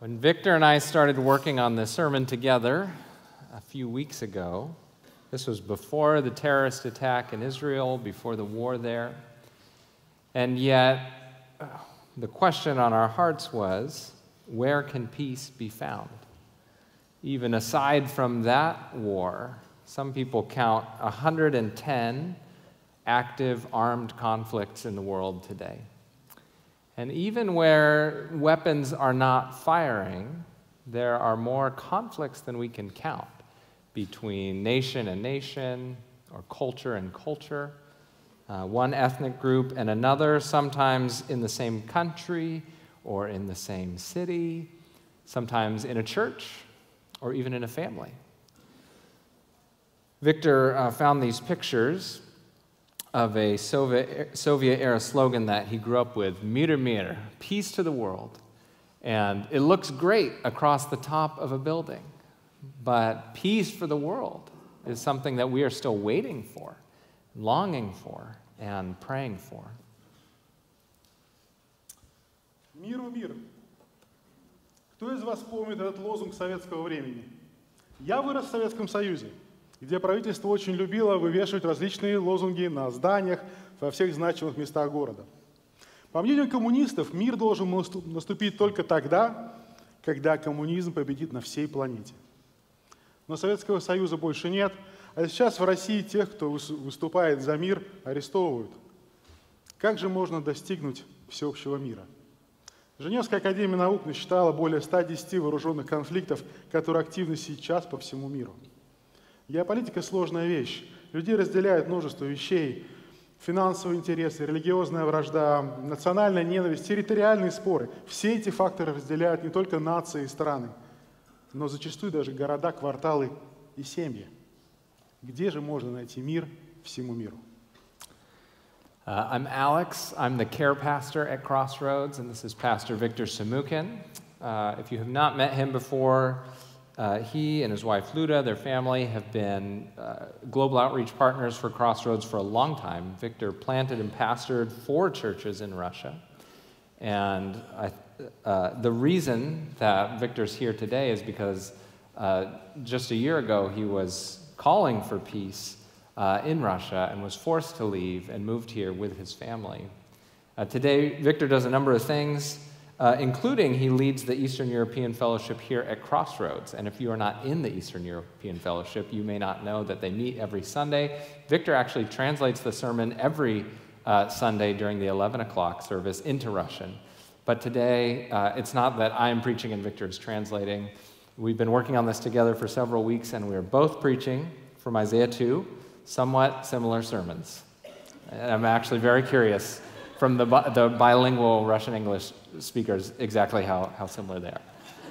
When Victor and I started working on this sermon together a few weeks ago, this was before the terrorist attack in Israel, before the war there, and yet the question on our hearts was, where can peace be found? Even aside from that war, some people count 110 active armed conflicts in the world today. And even where weapons are not firing, there are more conflicts than we can count between nation and nation, or culture and culture, one ethnic group and another, sometimes in the same country or in the same city, sometimes in a church or even in a family. Victor found these pictures of a Soviet-era slogan that he grew up with, Mir, mir, peace to the world. And it looks great across the top of a building, but peace for the world is something that we are still waiting for, longing for, and praying for. Миру мир. Кто из вас помнит этот лозунг советского времени? Я вырос в Советском Союзе, где правительство очень любило вывешивать различные лозунги на зданиях во всех значимых местах города. По мнению коммунистов, мир должен наступить только тогда, когда коммунизм победит на всей планете. Но Советского Союза больше нет, а сейчас в России тех, кто выступает за мир, арестовывают. Как же можно достигнуть всеобщего мира? Женевская академия наук насчитала более 110 вооруженных конфликтов, которые активны сейчас по всему миру. Геополитика – сложная вещь. Людей разделяет множество вещей. Финансовые интересы, религиозная вражда, национальная ненависть, территориальные споры. Все эти факторы разделяют не только нации и страны, но зачастую даже города, кварталы и семьи. Где же можно найти мир всему миру? I'm Alex. I'm the care pastor at Crossroads, and this is Pastor Victor Samukin. If you have not met him before, he and his wife Luda, their family, have been global outreach partners for Crossroads for a long time. Victor planted and pastored 4 churches in Russia. And the reason that Victor's here today is because just a year ago he was calling for peace in Russia and was forced to leave and moved here with his family. Today, Victor does a number of things, including he leads the Eastern European Fellowship here at Crossroads. And if you are not in the Eastern European Fellowship, you may not know that they meet every Sunday. Victor actually translates the sermon every Sunday during the 11 o'clock service into Russian. But today, it's not that I'm preaching and Victor is translating. We've been working on this together for several weeks, and we are both preaching from Isaiah 2, somewhat similar sermons. And I'm actually very curious from the bilingual Russian-English speakers exactly how similar they are.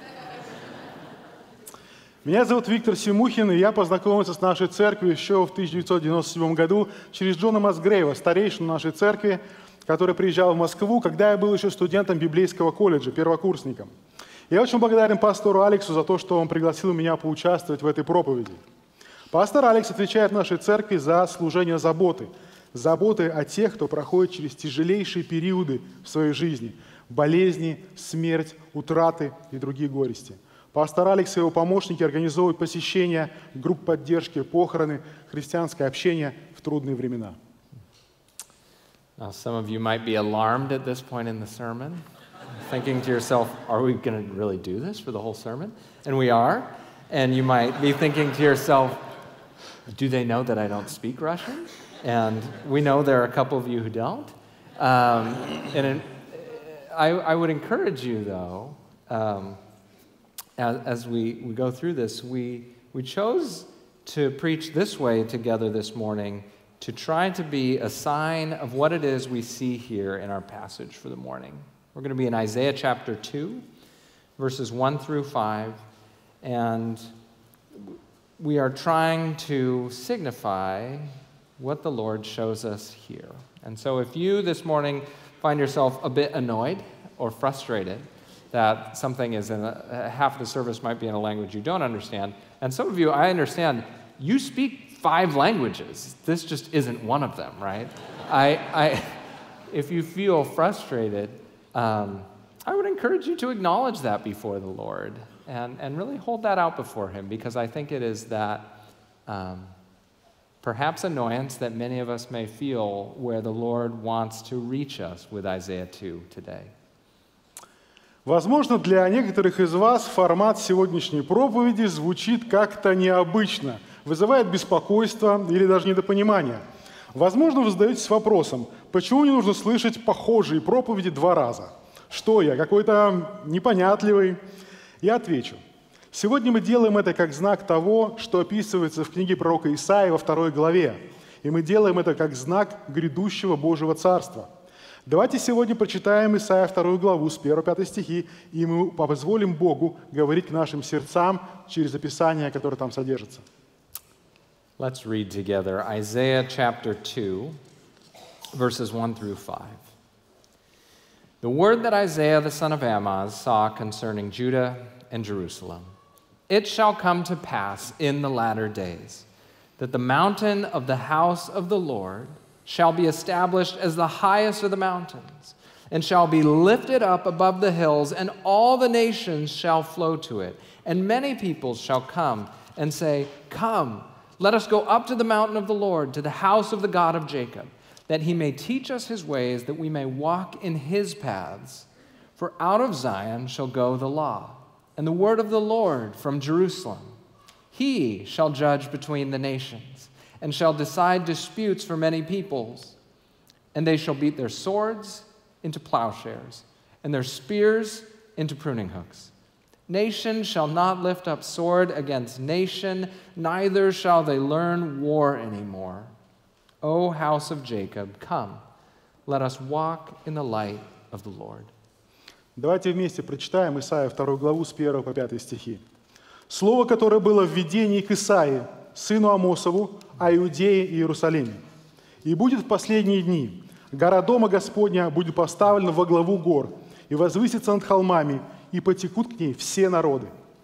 Меня зовут Виктор Симухин, и я познакомился с нашей церковью еще в 1997 году через Джона Масгрейва, старейшину нашей церкви, который приезжал в Москву, когда я был еще студентом библейского колледжа, первокурсником. Я очень благодарен пастору Алексу за то, что он пригласил меня поучаствовать в этой проповеди. Пастор Алекс отвечает в нашей церкви за служение заботы. Заботы о тех, кто проходит через тяжелейшие периоды в своей жизни. Болезни, смерть, утраты и другие горести. Пастор Алекс и его помощники организовывают посещения, групп поддержки, похороны, христианское общение в трудные времена. Now, some of you might be alarmed at this point in the sermon, thinking to yourself, are we going to really do this for the whole sermon? And we are. And you might be thinking to yourself, do they know that I don't speak Russian? And we know there are a couple of you who don't. I would encourage you, though, as we go through this, we chose to preach this way together this morning to try to be a sign of what it is we see here in our passage for the morning. We're going to be in Isaiah chapter 2, verses 1 through 5, and we are trying to signify what the Lord shows us here. And so if you this morning find yourself a bit annoyed or frustrated that something is in half of the service might be in a language you don't understand, and some of you, I understand, you speak 5 languages. This just isn't one of them, right? If you feel frustrated, I would encourage you to acknowledge that before the Lord and really hold that out before Him, because I think it is that perhaps annoyance that many of us may feel where the Lord wants to reach us with Isaiah 2 today. Возможно, для некоторых из вас формат сегодняшней проповеди звучит как-то необычно, вызывает беспокойство или даже недопонимание. Возможно, вы задаетесь вопросом, почему мне нужно слышать похожие проповеди 2 раза? Что я, какой-то непонятливый? Я отвечу. Сегодня мы делаем это как знак того, что описывается в книге пророка Исаии во 2 главе. И мы делаем это как знак грядущего Божьего Царства. Давайте сегодня прочитаем Исаия 2 главу с 1-5 стихи, и мы позволим Богу говорить к нашим сердцам через описание, которое там содержится. Let's read together Isaiah chapter 2, verses 1 through 5. The word that Isaiah the son of Amoz saw concerning Judah and Jerusalem. It shall come to pass in the latter days that the mountain of the house of the Lord shall be established as the highest of the mountains, and shall be lifted up above the hills, and all the nations shall flow to it. And many peoples shall come and say, Come, let us go up to the mountain of the Lord, to the house of the God of Jacob, that He may teach us His ways, that we may walk in His paths. For out of Zion shall go the law, and the word of the Lord from Jerusalem. He shall judge between the nations, and shall decide disputes for many peoples. And they shall beat their swords into plowshares, and their spears into pruning hooks. Nation shall not lift up sword against nation, neither shall they learn war anymore. O house of Jacob, come, let us walk in the light of the Lord. Давайте вместе прочитаем Исаия 2 главу с 1 по 5 стихи. Слово, которое было в видении к Исаии, сыну Амосову, о Иудее и Иерусалиме. «И будет в последние дни, гора Дома Господня будет поставлена во главу гор, и возвысится над холмами, и потекут к ней все народы.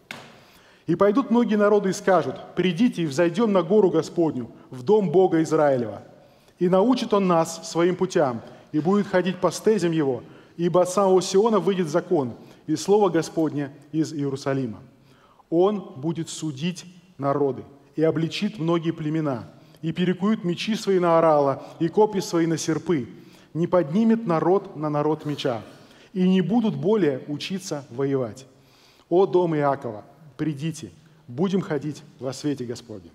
И пойдут многие народы и скажут, придите и взойдем на гору Господню, в дом Бога Израилева. И научит Он нас своим путям, и будет ходить по стезям Его, ибо от самого Сиона выйдет закон, и слово Господне из Иерусалима. Он будет судить народы, и обличит многие племена, и перекуют мечи свои на орала, и копья свои на серпы. Не поднимет народ на народ меча, и не будут более учиться воевать. О дом Иакова, придите, будем ходить во свете Господнем».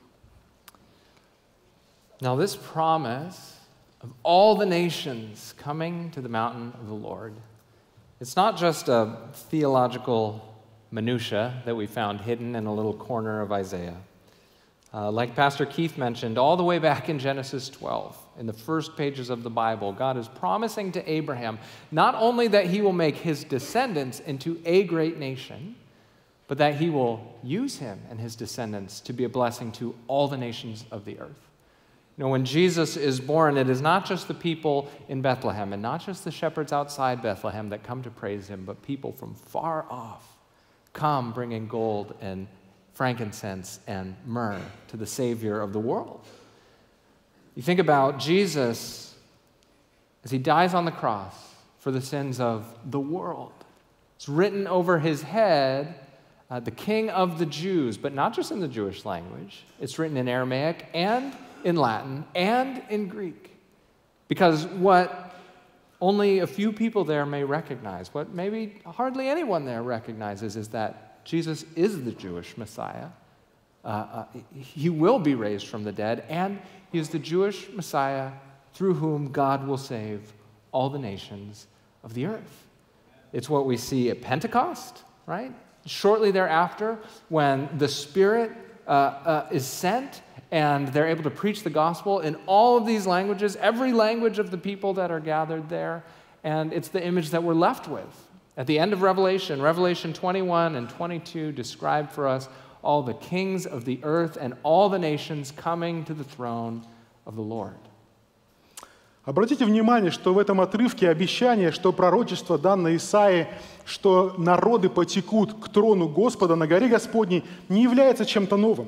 Now this promise of all the nations coming to the mountain of the Lord, it's not just a theological minutia that we found hidden in a little corner of Isaiah. Like Pastor Keith mentioned, all the way back in Genesis 12, in the first pages of the Bible, God is promising to Abraham not only that He will make his descendants into a great nation, but that He will use him and his descendants to be a blessing to all the nations of the earth. You know, when Jesus is born, it is not just the people in Bethlehem and not just the shepherds outside Bethlehem that come to praise Him, but people from far off come bringing gold and frankincense and myrrh to the Savior of the world. You think about Jesus as He dies on the cross for the sins of the world. It's written over His head, the King of the Jews, but not just in the Jewish language. It's written in Aramaic and in Latin and in Greek. Because what only a few people there may recognize, what maybe hardly anyone there recognizes, is that Jesus is the Jewish Messiah. He will be raised from the dead, and He is the Jewish Messiah through whom God will save all the nations of the earth. It's what we see at Pentecost, right? Shortly thereafter, when the Spirit is sent and they're able to preach the gospel in all of these languages, every language of the people that are gathered there, and it's the image that we're left with. At the end of Revelation, Revelation 21 and 22 describe for us all the kings of the earth and all the nations coming to the throne of the Lord. Обратите внимание, что в этом отрывке обещание, что пророчество, данное Исаии, что народы потекут к трону Господа на горе Господней, не является чем-то новым.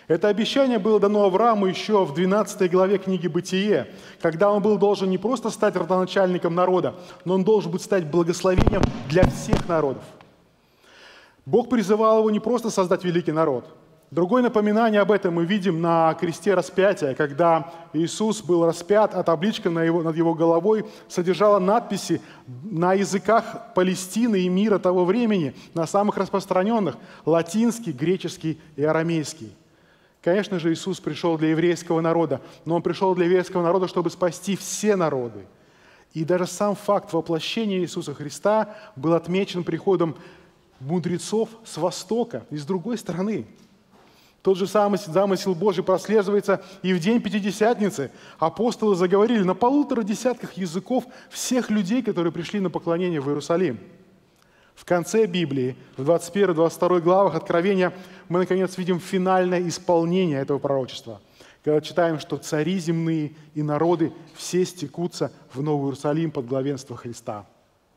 Это обещание было дано Аврааму еще в 12 главе книги «Бытие», когда он был должен не просто стать родоначальником народа, но он должен будет стать благословением для всех народов. Бог призывал его не просто создать великий народ. Другое напоминание об этом мы видим на кресте распятия, когда Иисус был распят, а табличка над его головой содержала надписи на языках Палестины и мира того времени, на самых распространенных – латинский, греческий и арамейский. Конечно же, Иисус пришел для еврейского народа, но Он пришел для еврейского народа, чтобы спасти все народы. И даже сам факт воплощения Иисуса Христа был отмечен приходом мудрецов с Востока и с другой стороны. Тот же самый замысел Божий прослеживается и в день Пятидесятницы. Апостолы заговорили на 1,5 десятках языков всех людей, которые пришли на поклонение в Иерусалим. В конце Библии, в 21-22 главах Откровения, мы, наконец, видим финальное исполнение этого пророчества, когда читаем, что цари земные и народы все стекутся в Новый Иерусалим под главенство Христа.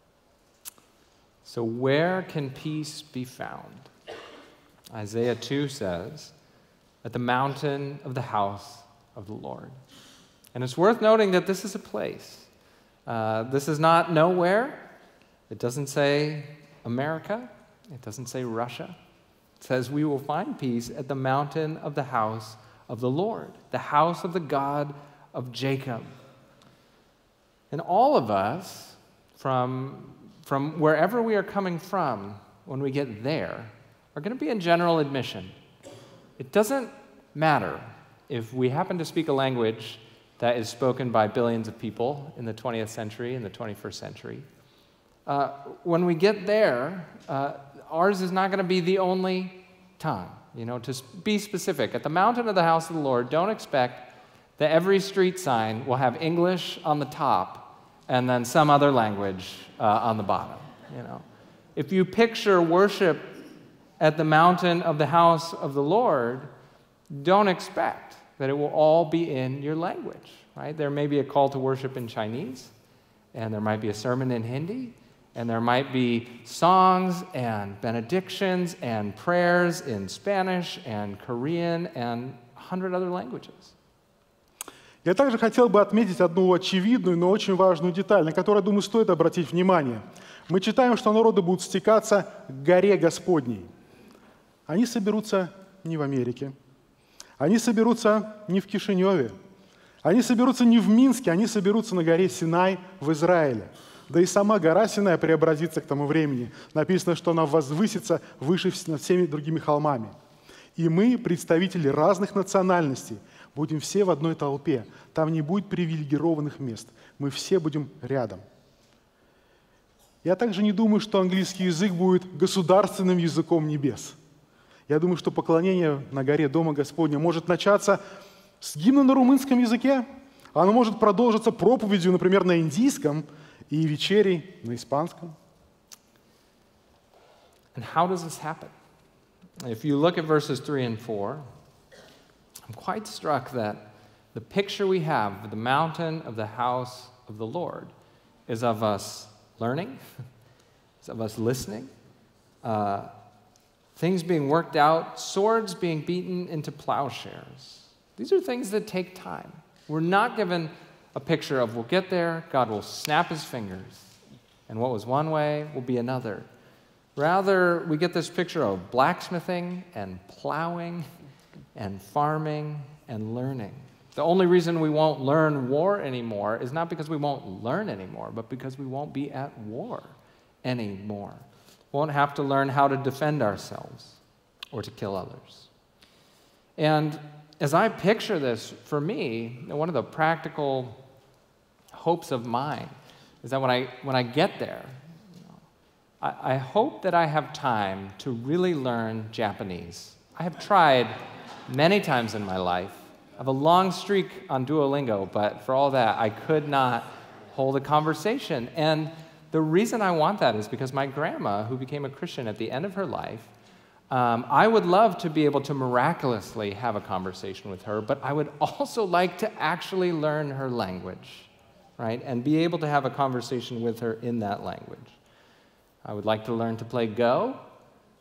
So where can peace be found? Isaiah 2 says, at the mountain of the house of the Lord. And it's worth noting that this is a place. This is not nowhere. It doesn't say America. It doesn't say Russia. It says we will find peace at the mountain of the house of the Lord, the house of the God of Jacob. And all of us, from wherever we are coming from, when we get there, are going to be in general admission. It doesn't matter if we happen to speak a language that is spoken by billions of people in the 20th century and the 21st century. When we get there, ours is not going to be the only tongue. You know, to be specific, at the mountain of the house of the Lord, don't expect that every street sign will have English on the top and then some other language on the bottom. You know, if you picture worship at the mountain of the house of the Lord, don't expect that it will all be in your language, right? There may be a call to worship in Chinese, and there might be a sermon in Hindi, and there might be songs and benedictions and prayers in Spanish and Korean and 100 other languages. Я также хотел бы отметить одну очевидную, но очень важную деталь, на которую, думаю, стоит обратить внимание. Мы читаем, что народы будут стекаться к горе Господней. Они соберутся не в Америке, они соберутся не в Кишиневе, они соберутся не в Минске, они соберутся на горе Синай в Израиле. Да и сама гора Синай преобразится к тому времени. Написано, что она возвысится выше над всеми другими холмами. И мы, представители разных национальностей, будем все в одной толпе. Там не будет привилегированных мест. Мы все будем рядом. Я также не думаю, что английский язык будет государственным языком небес. Я думаю, что поклонение на горе Дома Господня может начаться с гимна на румынском языке, оно может продолжиться проповедью, например, на индийском, и вечерей на испанском. And how does this happen? If you look at verses 3 and 4, I'm quite struck that the picture we have of the mountain of the house of the Lord is of us learning, is of us listening, things being worked out, swords being beaten into plowshares. These are things that take time. We're not given a picture of we'll get there, God will snap his fingers, and what was one way will be another. Rather, we get this picture of blacksmithing and plowing and farming and learning. The only reason we won't learn war anymore is not because we won't learn anymore, but because we won't be at war anymore. Won't have to learn how to defend ourselves or to kill others. And as I picture this, for me, one of the practical hopes of mine is that when I get there, I hope that I have time to really learn Japanese. I have tried many times in my life. I have a long streak on Duolingo, but for all that, I could not hold a conversation. And the reason I want that is because my grandma, who became a Christian at the end of her life, I would love to be able to miraculously have a conversation with her, but I would also like to actually learn her language, right? And be able to have a conversation with her in that language. I would like to learn to play Go.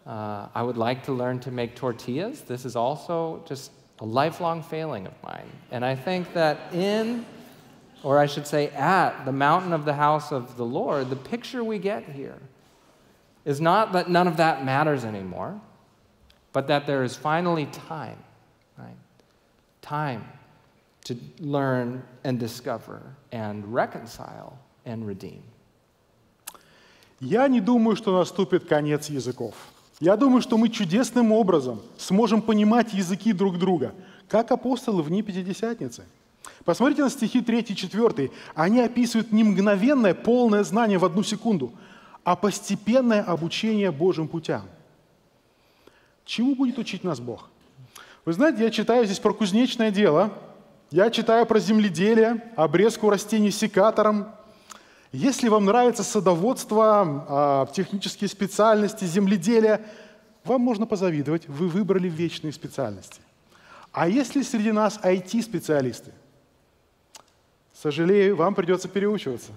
I would like to learn to make tortillas. This is also just a lifelong failing of mine. And I think that or I should say at the mountain of the house of the Lord, the picture we get here is not that none of that matters anymore, but that there is finally time, right? Time to learn and discover and reconcile and redeem. Я не думаю, что наступит конец языков. Я думаю, что мы чудесным образом сможем понимать языки друг друга, как апостолы в дни Пятидесятницы. Посмотрите на стихи 3 и 4. Они описывают не мгновенное, полное знание в 1 секунду, а постепенное обучение Божьим путям. Чему будет учить нас Бог? Вы знаете, я читаю здесь про кузнечное дело, я читаю про земледелие, обрезку растений секатором. Если вам нравится садоводство, технические специальности, земледелие, вам можно позавидовать, вы выбрали вечные специальности. А если среди нас IT-специалисты, сожалею, вам придется переучиваться.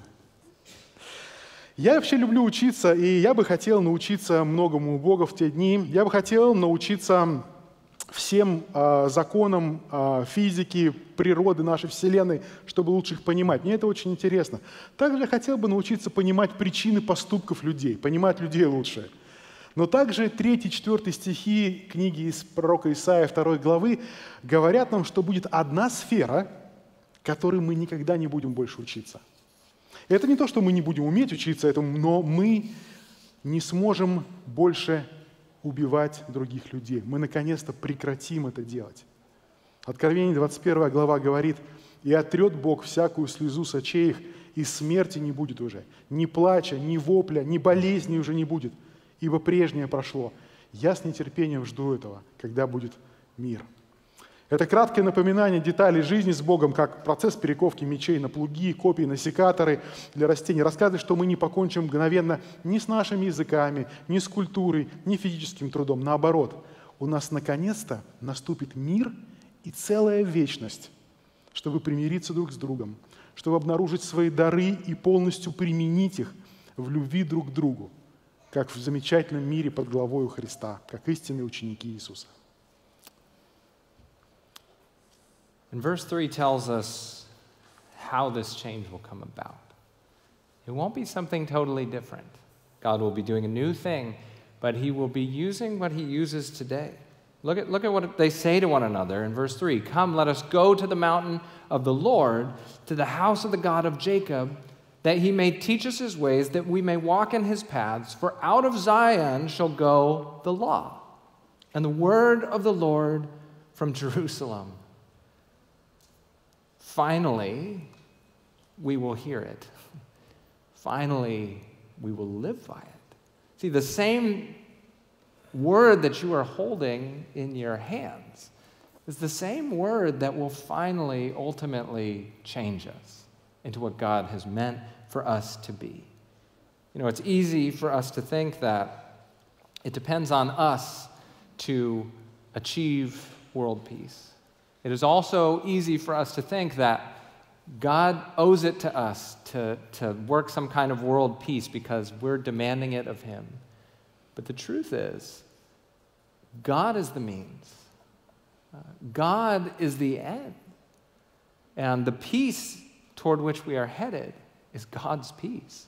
Я вообще люблю учиться, и я бы хотел научиться многому у Бога в те дни. Я бы хотел научиться всем законам физики, природы нашей Вселенной, чтобы лучше их понимать. Мне это очень интересно. Также я хотел бы научиться понимать причины поступков людей, понимать людей лучше. Но также 3 и 4 стихи книги из пророка Исаия 2 главы говорят нам, что будет одна сфера, которой мы никогда не будем больше учиться. Это не то, что мы не будем уметь учиться этому, но мы не сможем больше убивать других людей. Мы наконец-то прекратим это делать. Откровение 21 глава говорит: «И отрет Бог всякую слезу с очей их, и смерти не будет уже. Ни плача, ни вопля, ни болезни уже не будет, ибо прежнее прошло. Я с нетерпением жду этого, когда будет мир». Это краткое напоминание деталей жизни с Богом, как процесс перековки мечей на плуги, копий на секаторы для растений, рассказывает, что мы не покончим мгновенно ни с нашими языками, ни с культурой, ни физическим трудом. Наоборот, у нас наконец-то наступит мир и целая вечность, чтобы примириться друг с другом, чтобы обнаружить свои дары и полностью применить их в любви друг к другу, как в замечательном мире под главою Христа, как истинные ученики Иисуса. And verse 3 tells us how this change will come about. It won't be something totally different. God will be doing a new thing, but he will be using what he uses today. Look at what they say to one another in verse 3. Come, let us go to the mountain of the Lord, to the house of the God of Jacob, that he may teach us his ways, that we may walk in his paths. For out of Zion shall go the law, and the word of the Lord from Jerusalem. Finally, we will hear it. Finally, we will live by it. See, the same word that you are holding in your hands is the same word that will finally, ultimately change us into what God has meant for us to be. You know, it's easy for us to think that it depends on us to achieve world peace. It is also easy for us to think that God owes it to us to work some kind of world peace because we're demanding it of him. But the truth is, God is the means. God is the end. And the peace toward which we are headed is God's peace.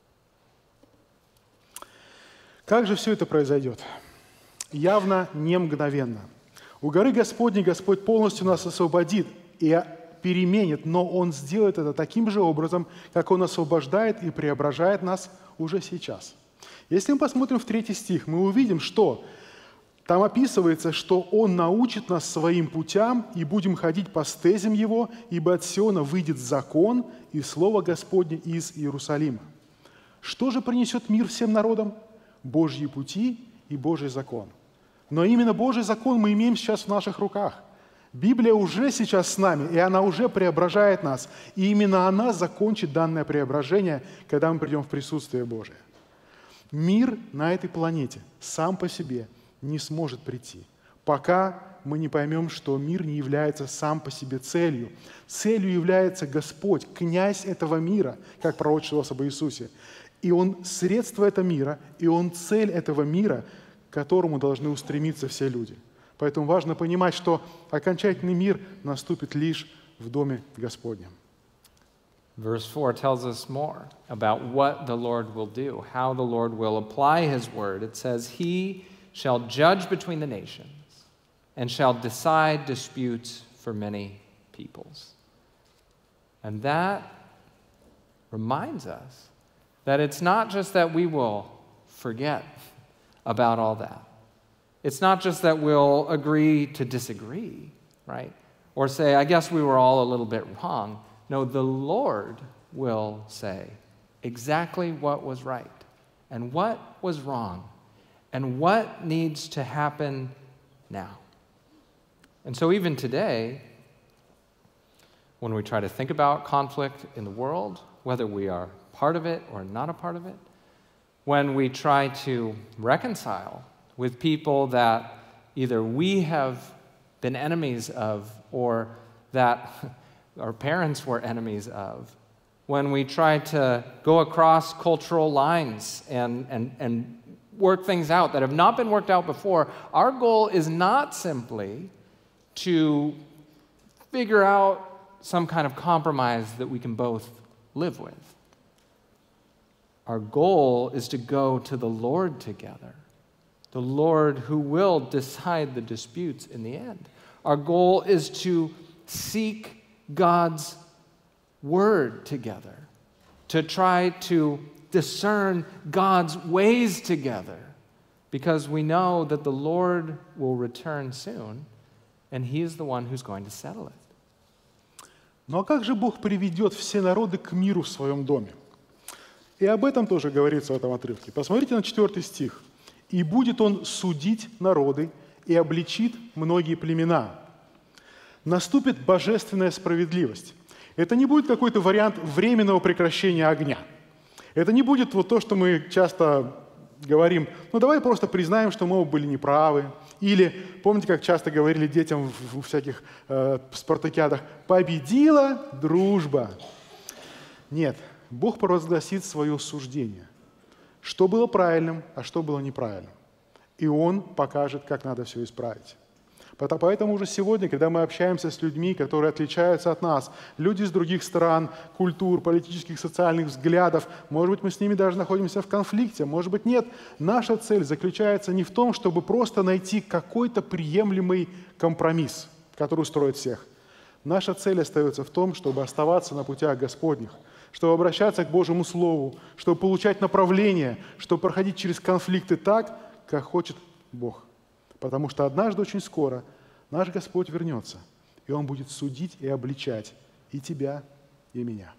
Как же все это произойдет? Явно не мгновенно. У горы Господней Господь полностью нас освободит и переменит, но Он сделает это таким же образом, как Он освобождает и преображает нас уже сейчас. Если мы посмотрим в 3 стих, мы увидим, что там описывается, что Он научит нас своим путям, и будем ходить по стезям Его, ибо от Сиона выйдет закон и Слово Господне из Иерусалима. Что же принесет мир всем народам? Божьи пути и Божий закон. Но именно Божий закон мы имеем сейчас в наших руках. Библия уже сейчас с нами, и она уже преображает нас. И именно она закончит данное преображение, когда мы придем в присутствие Божие. Мир на этой планете сам по себе не сможет прийти, пока мы не поймем, что мир не является сам по себе целью. Целью является Господь, князь этого мира, как пророчествовалось об Иисусе. И Он средство этого мира, и Он цель этого мира, к которому должны устремиться все люди. Поэтому важно понимать, что окончательный мир наступит лишь в Доме Господнем. Verse 4 tells us more about what the Lord will do, how the Lord will apply his word. It says, "He shall judge between the nations and shall decide disputes for many peoples." And that reminds us that it's not just that we will forget about all that. It's not just that we'll agree to disagree, right? Or say, I guess we were all a little bit wrong. No, the Lord will say exactly what was right and what was wrong and what needs to happen now. And so even today, when we try to think about conflict in the world, whether we are part of it or not a part of it, when we try to reconcile with people that either we have been enemies of or that our parents were enemies of, when we try to go across cultural lines and work things out that have not been worked out before, our goal is not simply to figure out some kind of compromise that we can both live with. Our goal is to go to the Lord together, the Lord who will decide the disputes in the end. Our goal is to seek God's word together, to try to discern God's ways together, because we know that the Lord will return soon, and he is the one who's going to settle it. Ну а как же Бог приведет все народы к миру в своем доме? И об этом тоже говорится в этом отрывке. Посмотрите на 4 стих. «И будет он судить народы и обличит многие племена». Наступит божественная справедливость. Это не будет какой-то вариант временного прекращения огня. Это не будет вот то, что мы часто говорим, ну давай просто признаем, что мы были неправы. Или, помните, как часто говорили детям в всяких спартакиадах, победила дружба. Нет, Бог провозгласит свое суждение. Что было правильным, а что было неправильным. И Он покажет, как надо все исправить. Поэтому уже сегодня, когда мы общаемся с людьми, которые отличаются от нас, люди из других стран, культур, политических, социальных взглядов, может быть, мы с ними даже находимся в конфликте, может быть, нет. Наша цель заключается не в том, чтобы просто найти какой-то приемлемый компромисс, который устроит всех. Наша цель остается в том, чтобы оставаться на путях Господних, чтобы обращаться к Божьему Слову, чтобы получать направление, чтобы проходить через конфликты так, как хочет Бог. Потому что однажды, очень скоро, наш Господь вернется, и Он будет судить и обличать и тебя, и меня.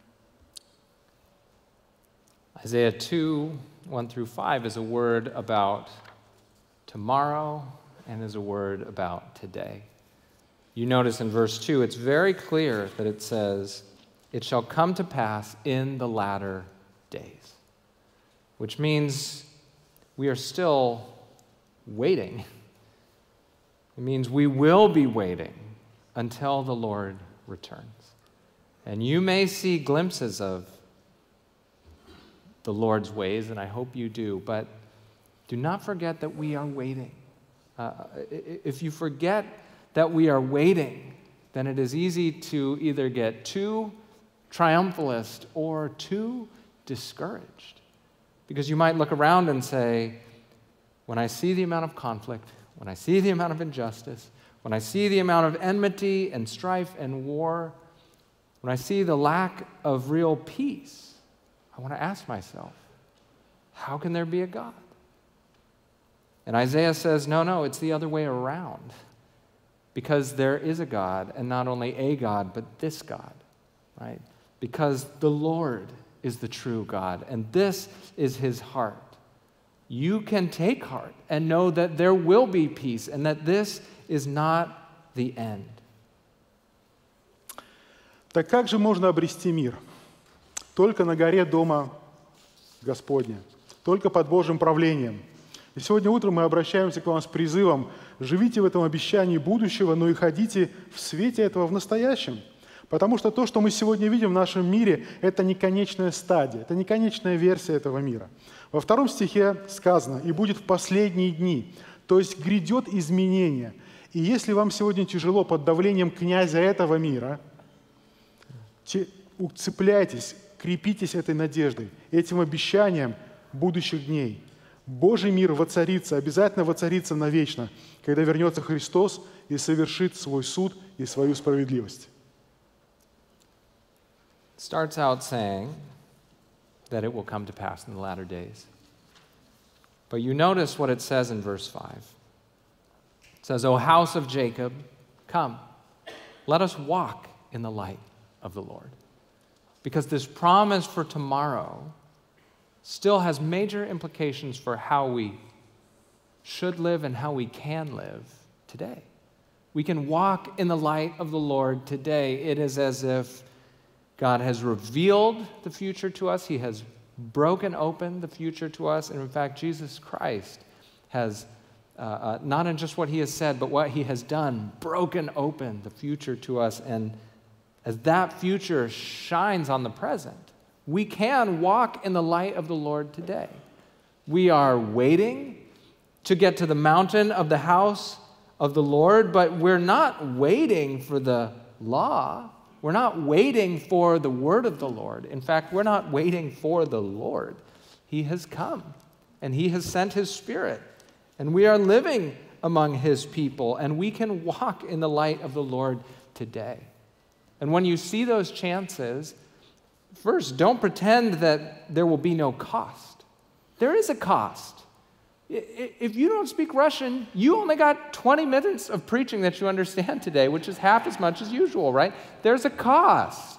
Isaiah 2, 1-5 is a word about tomorrow and is a word about today. You notice in verse 2, it's very clear that it says, "It shall come to pass in the latter days," which means we are still waiting. It means we will be waiting until the Lord returns. And you may see glimpses of the Lord's ways, and I hope you do, but do not forget that we are waiting. If you forget that we are waiting, then it is easy to either get too triumphalist or too discouraged. Because you might look around and say, when I see the amount of conflict, when I see the amount of injustice, when I see the amount of enmity and strife and war, when I see the lack of real peace, I want to ask myself, how can there be a God? And Isaiah says, no, it's the other way around. Because there is a God, and not only a God, but this God, right? Because the Lord is the true God, and this is his heart. You can take heart and know that there will be peace and that this is not the end. Так как же можно обрести мир? Только на горе Дома Господня, только под Божьим правлением. И сегодня утром мы обращаемся к вам с призывом: живите в этом обещании будущего, но и ходите в свете этого в настоящем. Потому что то, что мы сегодня видим в нашем мире, это не конечная стадия, это не конечная версия этого мира. Во 2 стихе сказано: «И будет в последние дни», то есть грядет изменение. И если вам сегодня тяжело под давлением князя этого мира, уцепляйтесь, крепитесь этой надеждой, этим обещанием будущих дней. Божий мир воцарится, обязательно воцарится навечно, когда вернется Христос и совершит свой суд и свою справедливость. Starts out saying that it will come to pass in the latter days. But you notice what it says in verse 5. It says, O house of Jacob, come, let us walk in the light of the Lord. Because this promise for tomorrow still has major implications for how we should live and how we can live today. We can walk in the light of the Lord today. It is as if God has revealed the future to us. He has broken open the future to us. And in fact, Jesus Christ has, not in just what he has said, but what he has done, broken open the future to us. And as that future shines on the present, we can walk in the light of the Lord today. We are waiting to get to the mountain of the house of the Lord, but we're not waiting for the law. We're not waiting for the word of the Lord. In fact, we're not waiting for the Lord. He has come, and he has sent his Spirit, and we are living among his people, and we can walk in the light of the Lord today. And when you see those chances, first, don't pretend that there will be no cost. There is a cost. If you don't speak Russian, you only got 20 minutes of preaching that you understand today, which is half as much as usual, right? There's a cost.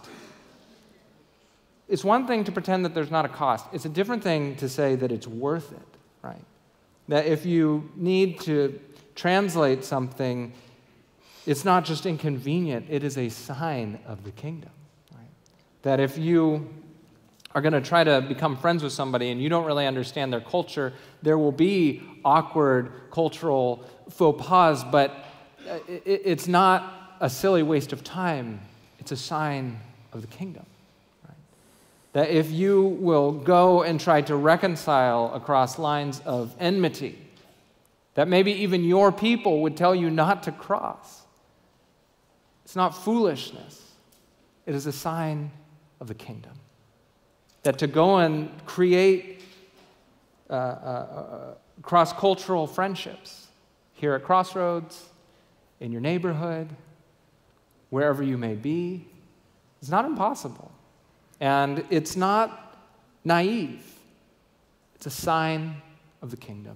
It's one thing to pretend that there's not a cost. It's a different thing to say that it's worth it, right? That if you need to translate something, it's not just inconvenient, it is a sign of the kingdom, right? That if you are going to try to become friends with somebody and you don't really understand their culture, there will be awkward cultural faux pas, but it's not a silly waste of time. It's a sign of the kingdom. Right? That if you will go and try to reconcile across lines of enmity, that maybe even your people would tell you not to cross, it's not foolishness. It is a sign of the kingdom. That to go and create cross-cultural friendships here at Crossroads, in your neighborhood, wherever you may be, is not impossible. And it's not naive. It's a sign of the kingdom.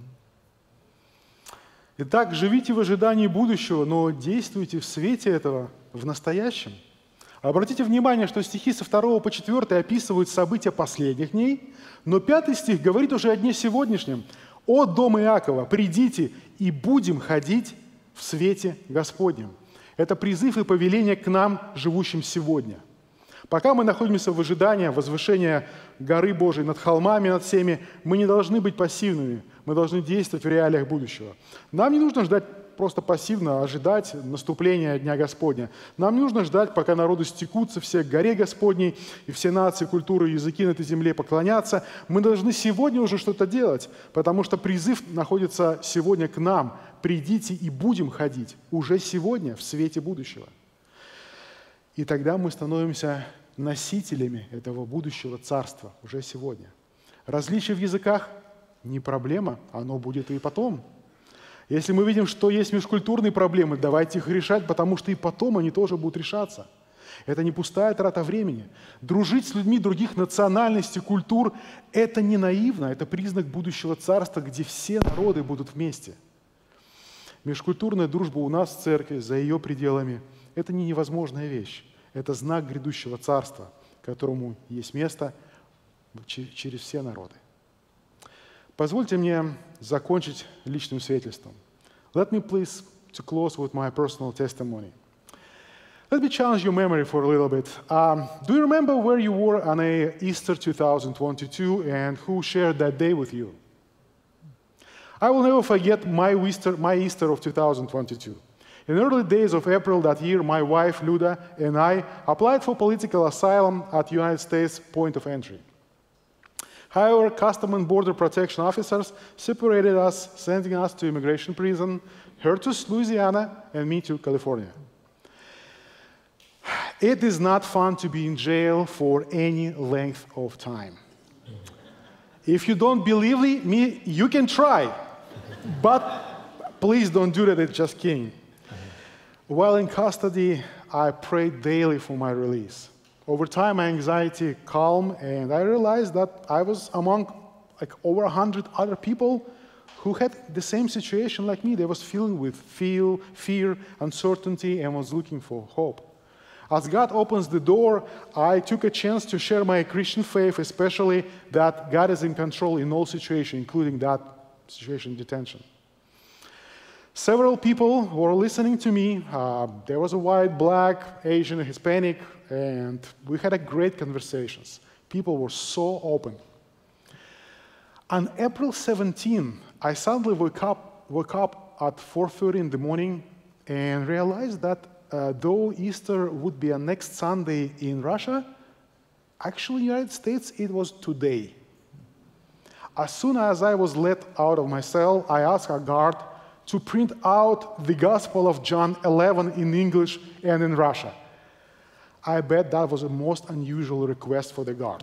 Итак, живите в ожидании будущего, но действуйте в свете этого в настоящем. Обратите внимание, что стихи со 2 по 4 описывают события последних дней, но 5 стих говорит уже о дне сегодняшнем. «О, дом Иакова, придите, и будем ходить в свете Господнем». Это призыв и повеление к нам, живущим сегодня. Пока мы находимся в ожидании возвышения горы Божией над холмами, над всеми, мы не должны быть пассивными, мы должны действовать в реалиях будущего. Нам не нужно ждать просто пассивно ожидать наступления Дня Господня. Нам не нужно ждать, пока народы стекутся все к горе Господней, и все нации, культуры, языки на этой земле поклонятся. Мы должны сегодня уже что-то делать, потому что призыв находится сегодня к нам. Придите и будем ходить уже сегодня в свете будущего. И тогда мы становимся носителями этого будущего царства уже сегодня. Различия в языках – не проблема, оно будет и потом. Если мы видим, что есть межкультурные проблемы, давайте их решать, потому что и потом они тоже будут решаться. Это не пустая трата времени. Дружить с людьми других национальностей, культур – это не наивно, это признак будущего царства, где все народы будут вместе. Межкультурная дружба у нас в церкви, за ее пределами – это не невозможная вещь. Это знак грядущего царства, которому есть место через все народы. Позвольте мне закончить личным свидетельством. Let me please to close with my personal testimony. Let me challenge your memory for a little bit. Do you remember where you were on Easter 2022 and who shared that day with you? I will never forget my Easter of 2022. In early days of April that year, my wife, Luda, and I applied for political asylum at the United States point of entry. However, Custom and Border Protection officers separated us, sending us to immigration prison, her to Louisiana, and me to California. It is not fun to be in jail for any length of time. If you don't believe me, you can try, but please don't do that, it's just kidding. While in custody, I prayed daily for my release. Over time, my anxiety calmed, and I realized that I was among over 100 other people who had the same situation like me. They was feeling with fear, uncertainty, and was looking for hope. As God opens the door, I took a chance to share my Christian faith, especially that God is in control in all situations, including that situation in detention. Several people were listening to me. There was a white, black, Asian, Hispanic, and we had a great conversations. People were so open. On April 17, I suddenly woke up at 4:30 in the morning and realized that though Easter would be next Sunday in Russia, actually in the United States it was today. As soon as I was let out of my cell, I asked our guard to print out the Gospel of John 11 in English and in Russia. I bet that was the most unusual request for the guard.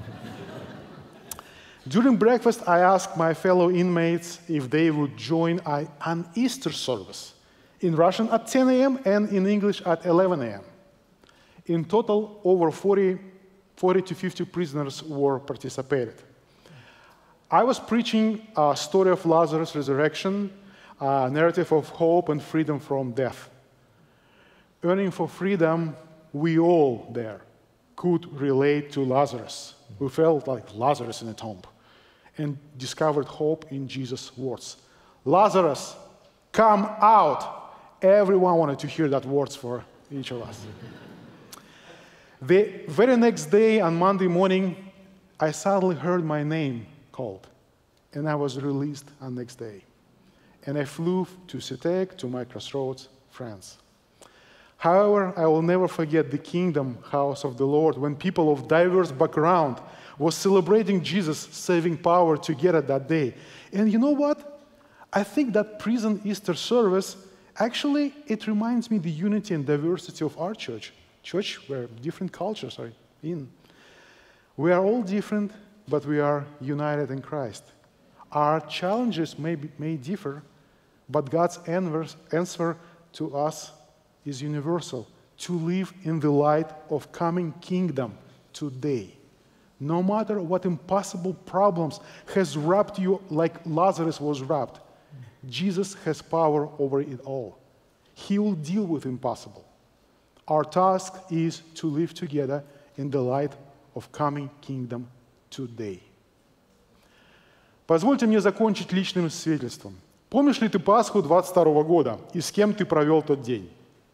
During breakfast, I asked my fellow inmates if they would join an Easter service in Russian at 10 a.m. and in English at 11 a.m. In total, over 40 to 50 prisoners were participated. I was preaching a story of Lazarus' resurrection, a narrative of hope and freedom from death. Yearning for freedom, we all there could relate to Lazarus. We felt like Lazarus in a tomb and discovered hope in Jesus' words. Lazarus, come out. Everyone wanted to hear that words for each of us. The very next day, on Monday morning, I suddenly heard my name called, and I was released on the next day. And I flew to CETEC, to my Crossroads friends. However, I will never forget the Kingdom House of the Lord when people of diverse background was celebrating Jesus' saving power together that day. And you know what? I think that prison Easter service, actually, it reminds me the unity and diversity of our church where different cultures are in. We are all different, but we are united in Christ. Our challenges may differ, but God's answer to us is universal, to live in the light of coming kingdom today. No matter what impossible problems has wrapped you like Lazarus was wrapped, Jesus has power over it all. He will deal with impossible. Our task is to live together in the light of coming kingdom today. Позвольте мне закончить личным свидетельством. Помнишь ли ты Пасху 22 года и с кем ты провел тот день?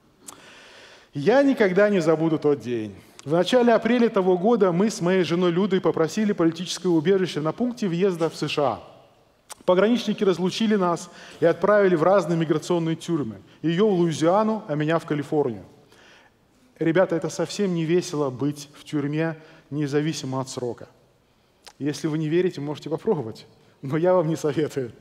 Я никогда не забуду тот день. В начале апреля того года мы с моей женой Людой попросили политическое убежище на пункте въезда в США. Пограничники разлучили нас и отправили в разные миграционные тюрьмы. Ее в Луизиану, а меня в Калифорнию. Ребята, это совсем не весело быть в тюрьме, независимо от срока. Если вы не верите, можете попробовать, но я вам не советую.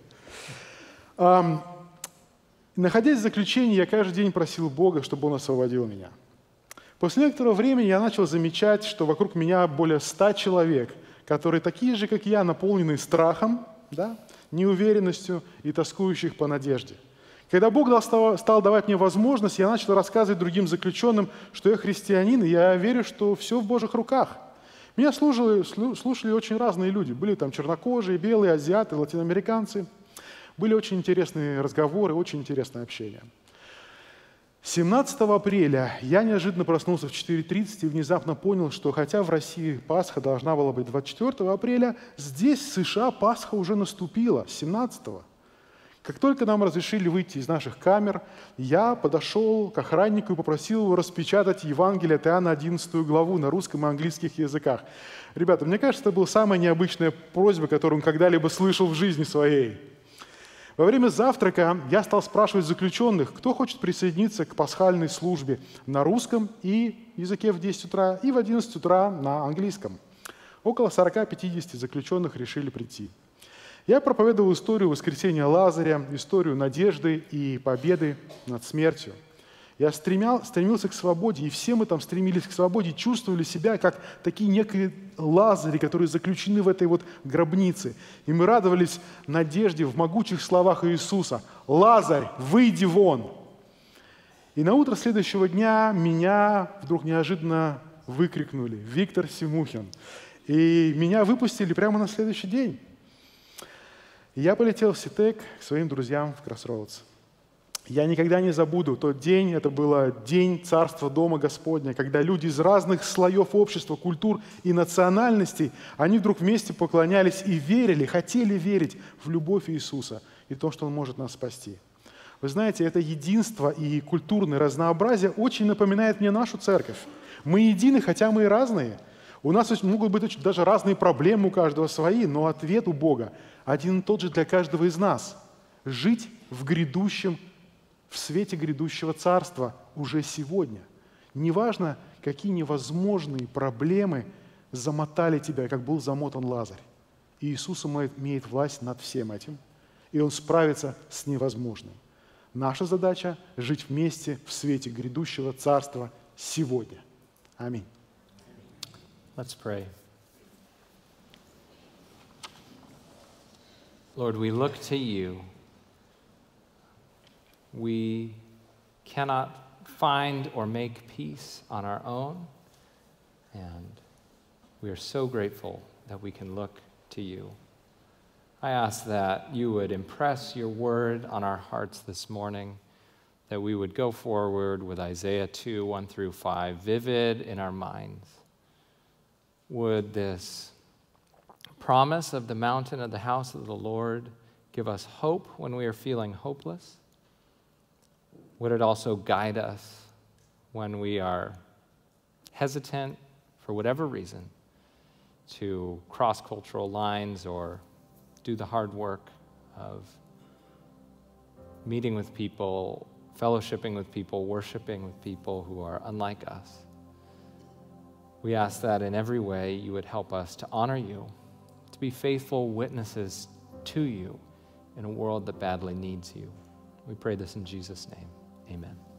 Находясь в заключении, я каждый день просил Бога, чтобы Он освободил меня. После некоторого времени я начал замечать, что вокруг меня более 100 человек, которые такие же, как я, наполнены страхом, неуверенностью и тоскующих по надежде. Когда Бог стал давать мне возможность, я начал рассказывать другим заключенным, что я христианин, и я верю, что все в Божьих руках. Меня слушали очень разные люди. Были там чернокожие, белые, азиаты, латиноамериканцы. Были очень интересные разговоры, очень интересное общение. 17 апреля я неожиданно проснулся в 4:30 и внезапно понял, что хотя в России Пасха должна была быть 24 апреля, здесь, в США, Пасха уже наступила, 17-го. Как только нам разрешили выйти из наших камер, я подошел к охраннику и попросил его распечатать Евангелие от Иоанна 11 главу на русском и английских языках. Ребята, мне кажется, это была самая необычная просьба, которую он когда-либо слышал в жизни своей. Во время завтрака я стал спрашивать заключенных, кто хочет присоединиться к пасхальной службе на русском и языке в 10 утра, и в 11 утра на английском. Около 40-50 заключенных решили прийти. Я проповедовал историю воскресения Лазаря, историю надежды и победы над смертью. Я стремился к свободе, и все мы там стремились к свободе, чувствовали себя как такие некие Лазари, которые заключены в этой вот гробнице. И мы радовались надежде в могучих словах Иисуса: «Лазарь, выйди вон!» И на утро следующего дня меня вдруг неожиданно выкрикнули: «Виктор Семухин!» И меня выпустили прямо на следующий день. И я полетел в Ситек к своим друзьям в Crossroads. Я никогда не забуду тот день, это был день Царства Дома Господня, когда люди из разных слоев общества, культур и национальностей, они вдруг вместе поклонялись и верили, хотели верить в любовь Иисуса и то, что Он может нас спасти. Вы знаете, это единство и культурное разнообразие очень напоминает мне нашу церковь. Мы едины, хотя мы и разные. У нас могут быть даже разные проблемы, у каждого свои, но ответ у Бога один и тот же для каждого из нас. Жить в свете грядущего царства уже сегодня. Неважно, какие невозможные проблемы замотали тебя, как был замотан Лазарь. Иисус имеет власть над всем этим, и Он справится с невозможным. Наша задача – жить вместе в свете грядущего царства сегодня. Аминь. Let's pray. Lord, we look to you. We cannot find or make peace on our own, and we are so grateful that we can look to you. I ask that you would impress your word on our hearts this morning, that we would go forward with Isaiah 2, 1 through 5, vivid in our minds. Would this promise of the mountain of the house of the Lord give us hope when we are feeling hopeless? Would it also guide us when we are hesitant, for whatever reason, to cross cultural lines or do the hard work of meeting with people, fellowshipping with people, worshiping with people who are unlike us? We ask that in every way you would help us to honor you, to be faithful witnesses to you in a world that badly needs you. We pray this in Jesus' name. Amen.